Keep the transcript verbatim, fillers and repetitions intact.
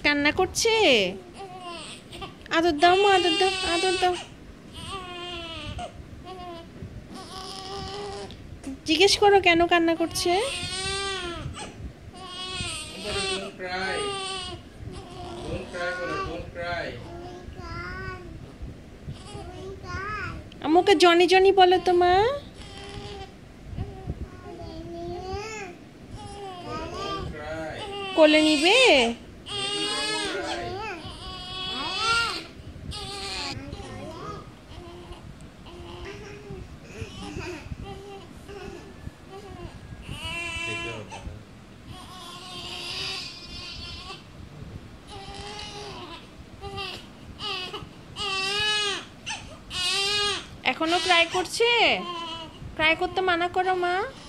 কান্না করছে? আদর দাও মা, আদর দাও, আদর দাও। জিজ্ঞেস করো কেন কান্না করছে। আমাকে জনি জনি বলো তো মা। কোলে নিবে? এখনো ক্রাই করছে? ক্রাই করতে মানা করো মা।